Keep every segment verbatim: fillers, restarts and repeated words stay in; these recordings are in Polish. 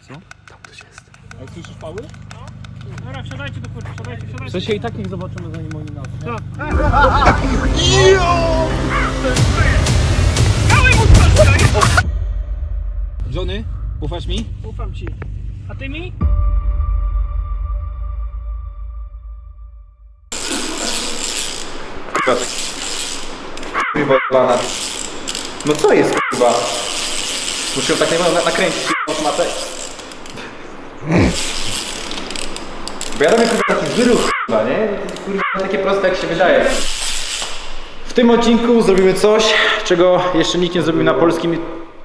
Co? Tam ktoś jest. A słyszysz Pały? No. Dobra, wsiadajcie do kurwy, wsiadajcie, wsiadajcie. W sensie i tak ich zobaczymy, zanim oni nas, nie? Żony, ufasz mi? Ufam ci. A ty mi? Kurwa, no co jest kurwa? Muszę tak nie nakręcić matę. Bo ja robię kurwa taki wyruch kurwa, nie? Kurwa takie proste jak się wydaje. W tym odcinku zrobimy coś, czego jeszcze nikt nie zrobił na polskim.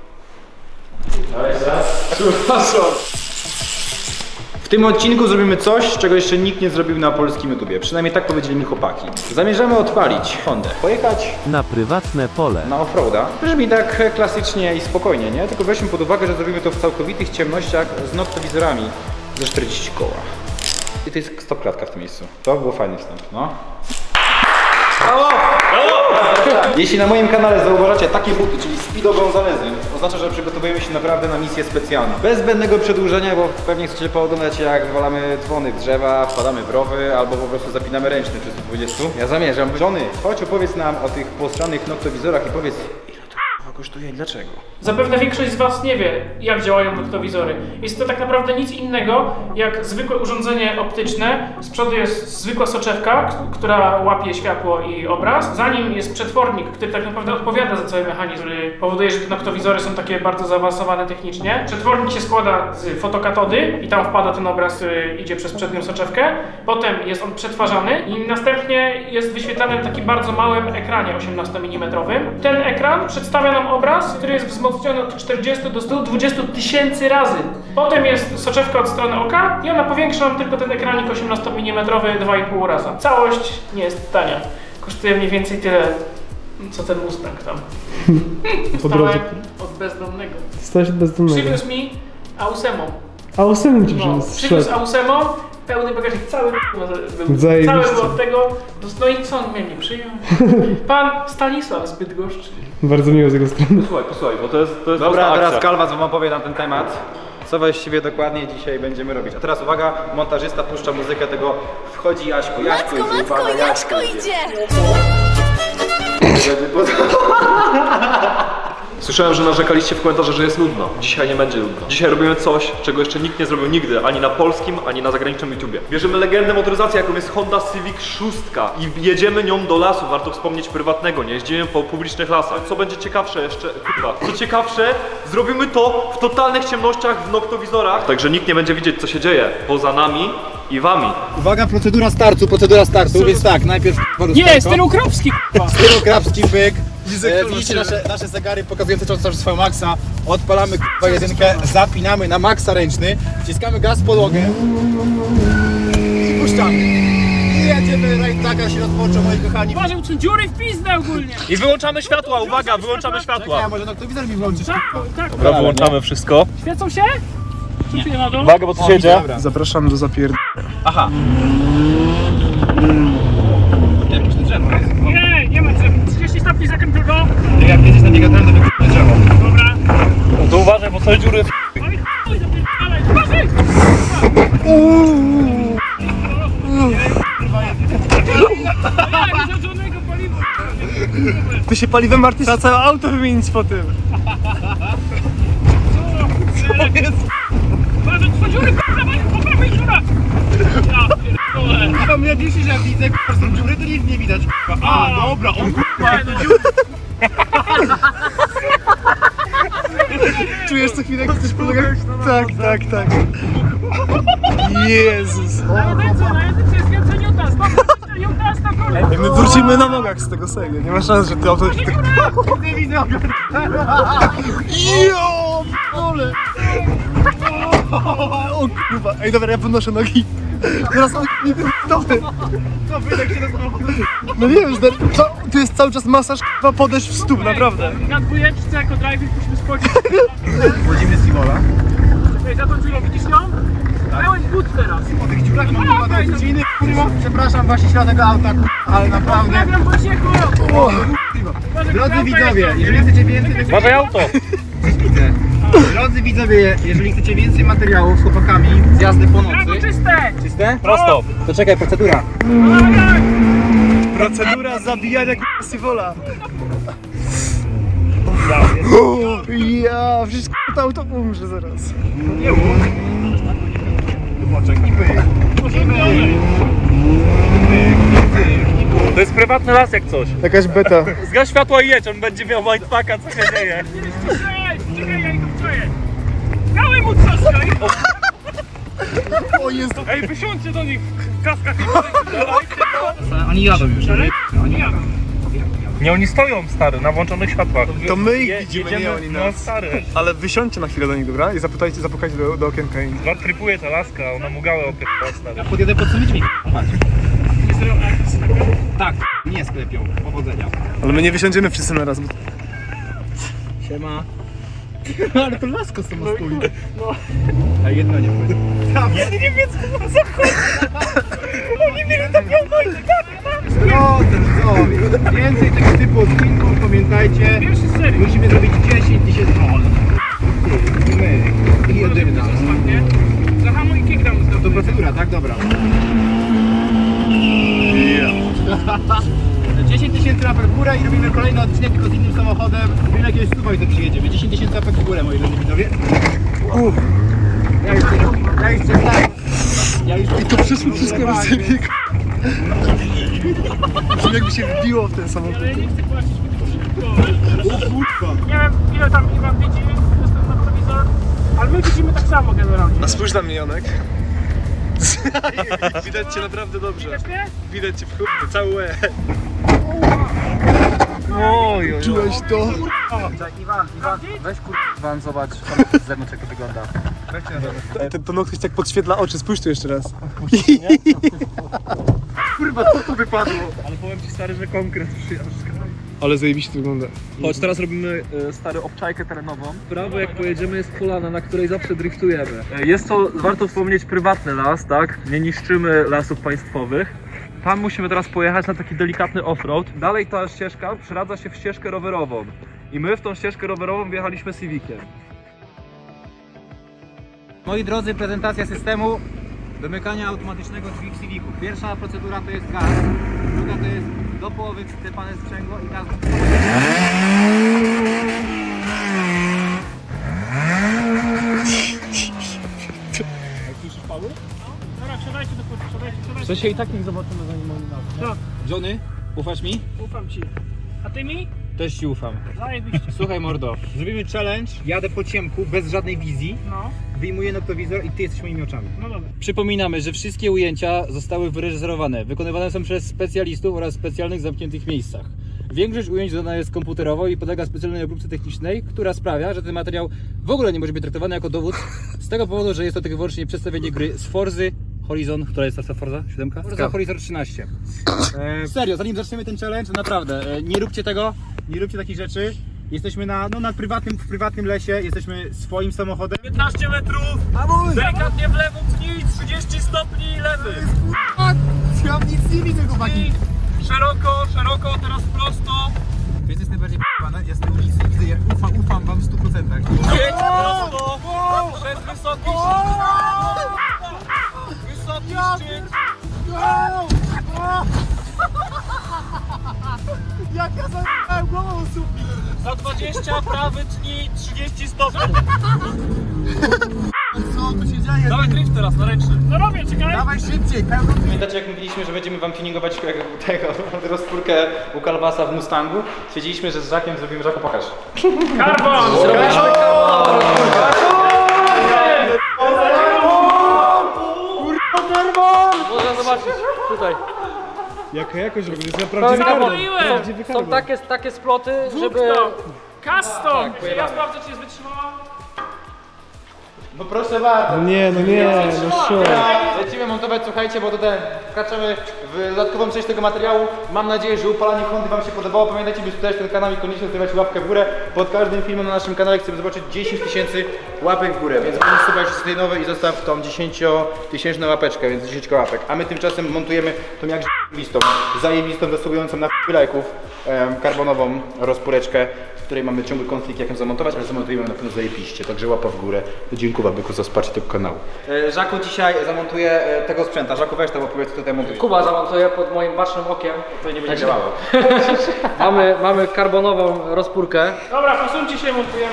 W tym odcinku zrobimy coś, czego jeszcze nikt nie zrobił na polskim YouTubie. Przynajmniej tak powiedzieli mi chłopaki. Zamierzamy odpalić Hondę. Pojechać na prywatne pole. Na offroada. Brzmi tak klasycznie i spokojnie, nie? Tylko weźmy pod uwagę, że zrobimy to w całkowitych ciemnościach z noktowizorami za czterdzieści koła. I to jest stop klatka w tym miejscu. To był fajny wstęp, no. Brawo! Jeśli na moim kanale zauważacie takie buty, czyli Speedo Gonzalezy, oznacza, że przygotowujemy się naprawdę na misję specjalną. Bez zbędnego przedłużenia, bo pewnie chcecie pooglądać, jak wywalamy dzwony w drzewa, wpadamy w rowy, albo po prostu zapinamy ręczny przy stu dwudziestu. Ja zamierzam. Żony, chodź opowiedz nam o tych postranych noktowizorach i powiedz, ile to kosztuje i dlaczego. Zapewne większość z was nie wie, jak działają noktowizory. Jest to tak naprawdę nic innego jak zwykłe urządzenie optyczne. Z przodu jest zwykła soczewka, która łapie światło i obraz. Za nim jest przetwornik, który tak naprawdę odpowiada za cały mechanizm, który powoduje, że te noktowizory są takie bardzo zaawansowane technicznie. Przetwornik się składa z fotokatody i tam wpada ten obraz, który idzie przez przednią soczewkę. Potem jest on przetwarzany i następnie jest wyświetlany na takim bardzo małym ekranie osiemnastomilimetrowym. Ten ekran przedstawia nam obraz, który jest wzmocniony od czterdziestu do stu dwudziestu tysięcy razy. Potem jest soczewka od strony oka i ona powiększa nam tylko ten ekranik osiemnastomilimetrowy dwa i pół raza. Całość nie jest tania. Kosztuje mniej więcej tyle, co ten Mustang tam. Dostałem od bezdomnego. Stałeś od bezdomnego. Przywiózł mi Ausemo. Ausemo ci No, przywiózł. przywiózł Ausemo, pełny bagażnik, cały był, Zajebiście. cały był od tego. No i co on miał mi przyjąć? Pan Stanisław z Bydgoszczy. Bardzo miło z jego strony. Posłuchaj, posłuchaj, bo to jest, to jest Dobra, teraz akcja. Kalwa wam opowie na ten temat, co właściwie dokładnie dzisiaj będziemy robić. A teraz uwaga, montażysta puszcza muzykę tego wchodzi Jaśko, Jaśko Matko, idzie, matko, uwaga, Jaśko idzie! Słyszałem, że narzekaliście w komentarzach, że jest nudno. Dzisiaj nie będzie nudno. Dzisiaj robimy coś, czego jeszcze nikt nie zrobił nigdy, ani na polskim, ani na zagranicznym YouTubie. Bierzemy legendę motoryzacji, jaką jest Honda Civic sześć i jedziemy nią do lasu, warto wspomnieć prywatnego, nie jeździmy po publicznych lasach. Co będzie ciekawsze jeszcze, kurwa, co ciekawsze, zrobimy to w totalnych ciemnościach, w noktowizorach, także nikt nie będzie widzieć, co się dzieje poza nami i wami. Uwaga, procedura startu, procedura startu, więc tak, najpierw Nie, stylokropski k***a! stylokrapski pyk. E, widzicie nasze, nasze zegary pokazujące czas swoją maksa. Odpalamy k***a jedynkę, zapinamy na maksa ręczny, wciskamy gaz w podłogę i puszczamy. I jedziemy, rajtaka się rozpoczął, moi kochani. Uważaj, czy dziury w pizdę ogólnie! I wyłączamy światła, uwaga, wyłączamy światła. Ja może noktowizor mi włączysz. Tak, tak. Dobra, wyłączamy wszystko. Świecą się? Czy się na dół? Uwaga, bo co się dzieje? Zapraszam do zapierd... Aha. Nie, nie ma drzew. trzydzieści stopni zakręt drugą. Jak jedziesz na biegotę, to wykupię drzewo. Dobra. No to uważaj, bo są dziury. Oj, chuj, zapierdalaj. Uważaj! Jak zadrzonego paliwa. Ty się paliwem martwisz, trzeba całe auto wymienić po tym. Co jest? Uważaj, twoje dziury, dawaj, po prawej dziura. Ja pierdolę. A mnie wisi, że jak widzę k***a są dziury, to nic nie widać. A, dobra, on k***a. Czujesz co chwilę, jak chcesz polegać? Tak, tak, tak. Jezus. Na jedynce, na jedynce jest więcej Newta. Znowu Newta, sto kule. My wrócimy na nogach z tego serio. Nie ma szans, że ty auto... Nie widzę, Jo, p***ole. O kurwa. Ej, dobra, ja podnoszę nogi. Teraz on nie wypitowy. co wydech się do samochodu. No nie wiem, że to, tu jest cały czas masaż k***a podejść w stóp, naprawdę. Na dwójeczce jako driver musimy schodzić. Wchodzimy z Simola. Czekaj, za tą dziurą, widzisz ją? Pełen but teraz. Po tych dziurach mam chyba do godziny, kurwa. Przepraszam właściciela tego auta, ale naprawdę. Pozdrawiam Wojciechu! Drodzy widzowie, jeżeli chcecie więcej tego... Uważaj auto! Widzę. Drodzy widzowie, jeżeli chcecie więcej materiałów z chłopakami z jazdy po nocy... Brawo, czyste! Czyste? Prosto. To czekaj, procedura. Procedura zabijania k***siwola. Ja, wszystko to auto umrze zaraz. To jest prywatny las jak coś. Jakaś beta. Zgaś światło i jedź, on będzie miał mindfucka, co się dzieje. Czekaj, czekaj, ja ich obczuję. Dałem mu trzaskaj! O Jezu. Ej, wysiądźcie do nich w kaskach i Oni jadą już. Oni jadą. Nie, oni stoją, stary, na włączonych światłach. To my ich Je- widzimy, jedziemy- nie oni No, nas. stary. Ale wysiądźcie na chwilę do nich, dobra? I zapytajcie, zapukajcie do, do okienka i... Zatripuje ta laska, ona mu gałę opierdala, stary. Podjedę pod sumyczmi. Tak, nie sklepią. Powodzenia. Ale my nie wysiądziemy wszyscy na raz. Siema. Ale to lasko sama stoi. No. A jedno nie pójdzie. Ja nie wiem, co to za chodź. Oni mieli taką wojnę. No, widzowie. Więcej tego typu odcinków, pamiętajcie. Pierwszy serii. Musimy zrobić dziesięć tysięcy. I my. I jedyna. Ostatnie. Zahamuj i kickdown To znowu. procedura, tak? Dobra. dziesięć tysięcy łapek w górę i robimy kolejny odcinek tylko z innym samochodem. Wiem jakiegoś stuwa i to przyjedziemy. dziesięć tysięcy łapek w górę, moi drodzy widzowie. Uff. Ja już ja już tak. Ja już I to przyszło wszystko rozsypie. Brzmi jakby się wbiło w ten samochód. Ale ja nie chcę płacić, bo to szybko. Nie wiem, ile tam Iwan widzi, jestem na telewizor, ale my widzimy tak samo generalnie. A spójrz na mnie, Jonek. Widać cię naprawdę dobrze. Widać mnie? Widać cię w chłopie, cały łeb. Oj, oj, Czułeś to? Iwan, Iwan, weź kur... Iwan, zobacz z zewnątrz jak to wygląda. Ten, to Noctis tak podświetla oczy, spójrz tu jeszcze raz. Kurwa, co to wypadło? Ale powiem ci, stary, że konkret przyjażdża. Ale zajebiście to wygląda. Chodź, teraz robimy e, stary obczajkę terenową. W prawo jak pojedziemy jest polana, na której zawsze driftujemy. E, jest to, warto wspomnieć, prywatny las, tak? Nie niszczymy lasów państwowych. Tam musimy teraz pojechać na taki delikatny offroad. Dalej ta ścieżka przeradza się w ścieżkę rowerową. I my w tą ścieżkę rowerową wjechaliśmy Civiciem. Moi drodzy, prezentacja systemu domykania automatycznego drzwi w Civicu. Pierwsza procedura to jest gaz, druga to jest do połowy wsypane sprzęgło i gaz. Dobra, wsiadajcie do kursu, wsiadajcie, wsiadajcie. To się i tak nie zobaczymy zanim oni nas. Tak, Johnny, ufasz mi? ufam ci. A ty mi? Też ci ufam. Zajebiście. Słuchaj mordo, zrobimy challenge, jadę po ciemku, bez żadnej wizji, No, wyjmuję noktowizor i ty jesteś moimi oczami. no dobra. Przypominamy, że wszystkie ujęcia zostały wyreżyserowane. Wykonywane są przez specjalistów oraz w specjalnych zamkniętych miejscach. Większość ujęć dodana jest komputerowo i podlega specjalnej obróbce technicznej, która sprawia, że ten materiał w ogóle nie może być traktowany jako dowód z tego powodu, że jest to tylko i wyłącznie przedstawienie gry z Forzy Horizon. Która jest ta Forza? siódemka? Forza Horizon trzynaście. E, Serio, zanim zaczniemy ten challenge, naprawdę, e, nie róbcie tego. nie róbcie takich rzeczy. Jesteśmy na, no, na prywatnym, w prywatnym lesie, jesteśmy swoim samochodem. piętnaście metrów, delikatnie w lewo pchnij, trzydzieści stopni lewy. Ja nic nie widzę, chłopaki. Szeroko, szeroko, teraz prosto. Wiesz, jest najbardziej p***ane? Ja z tej ulicy widzę, ja ufam, ufam wam w stu procentach. Jedź prosto, przez wysoki szczyt. Wysoki szczyt. Jak ja zajebałem głową super! Za dwadzieścia prawy tnij, trzydzieści stopni. Co tu się dzieje? Dawaj drift teraz na ręczny. No robię, czekaj. Dawaj szybciej, pełno. Pamiętacie, jak mówiliśmy, że będziemy wam tuningować jak tego, rozpórkę u Kalwasa w Mustangu? Stwierdziliśmy, że z Żakiem zrobimy Żaku, pokaż. Karbon! Można zobaczyć tutaj. Jaka jakość w ogóle, jest naprawdę Zapaliłem! Są takie, takie sploty, żeby... Custom! Custom! Czy ja sprawdzę, czy jest wytrzymała? No proszę bardzo. Nie, no nie, no szok. Lecimy montować, słuchajcie, bo tutaj wkraczamy w dodatkową część tego materiału. Mam nadzieję, że upalanie Hondy wam się podobało. Pamiętajcie, by wpisać ten kanał i koniecznie zostawiać łapkę w górę. Pod każdym filmem na naszym kanale chcemy zobaczyć dziesięć tysięcy łapek w górę, więc możesz słuchać z tej nowej i zostaw tą dziesięciotysięczną łapeczkę, więc dziesięć łapek. A my tymczasem montujemy tą jak zajebistą, zajebistą, zasługującą na lajków em, karbonową rozpóreczkę, w której mamy ciągły konflikt, jak ją zamontować, ale zamontujemy na pewno zajebiście, także łapa w górę. Dziękuję byku za wsparcie tego kanału. E, Żaku dzisiaj zamontuje e, tego sprzęta. Żaku, weź to, opowiedz, co tutaj montujesz. Kuba zamontuje pod moim bacznym okiem. To nie będzie działało. Mamy, mamy karbonową rozpórkę. Dobra, posuńcie się, montujemy.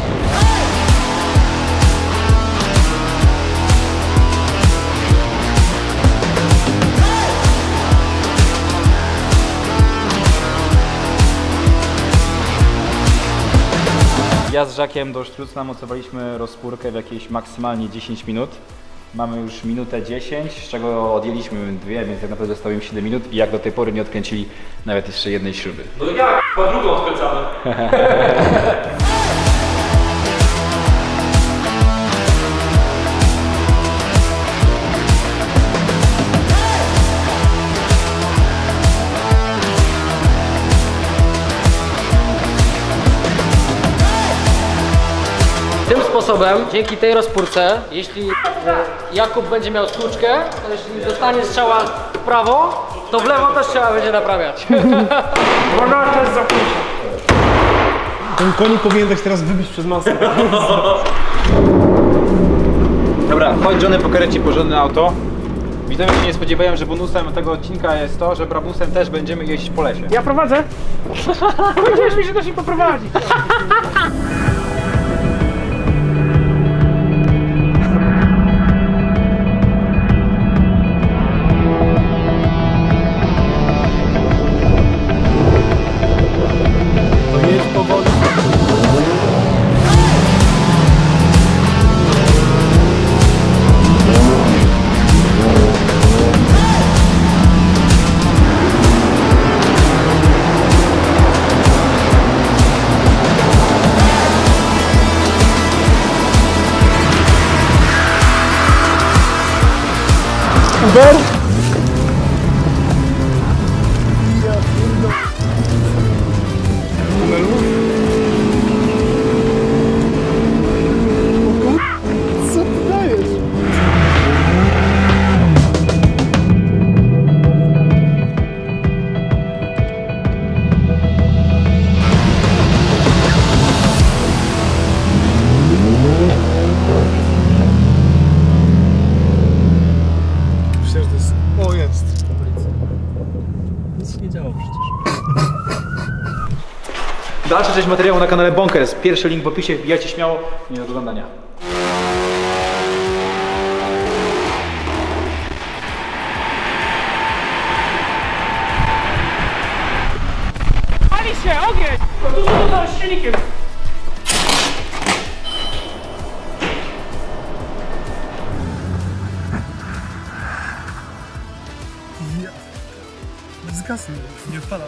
Ja z Żakiem do sztrucna mocowaliśmy rozpórkę w jakieś maksymalnie dziesięć minut. Mamy już minutę dziesięć, z czego odjęliśmy dwie, więc tak naprawdę zostało im siedem minut i jak do tej pory nie odkręcili nawet jeszcze jednej śruby. No jak? Chyba drugą odkręcamy. Tym sposobem, dzięki tej rozpórce, jeśli e, Jakub będzie miał stłuczkę, to jeśli dostanie strzała w prawo, to w lewo też trzeba będzie naprawiać. Uwaga, to jest za późno. Ten konik powinien dać teraz wybić przez masę. Dobra, chodź Johnny, pokażę ci porządne auto. Widzowie się nie spodziewają, że bonusem tego odcinka jest to, że brabusem też będziemy jeździć po lesie. Ja prowadzę. Powiedziałeś mi, że też mi poprowadzi. Uber? Co ty dajesz? Myślę, że to jest... O, jest. Nic nie działa przecież. Dalsza część materiału na kanale Bonkers. Pierwszy link w opisie, wbijajcie śmiało. Nie do oglądania. Pali się, ogień! Tu, tu, tu, tu, z silnikiem. Ja. Bez gasu, nie odpalam.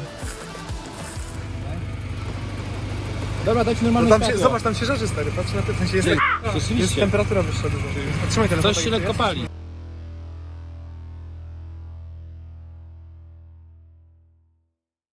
Dobra, dajcie No normalne tam się, światło. zobacz, tam się rzeczy stary, patrz na te, w sensie jest, jest Rzeczywiście. temperatura wyższa dużo. Trzymaj telefon. Coś się lekko pali.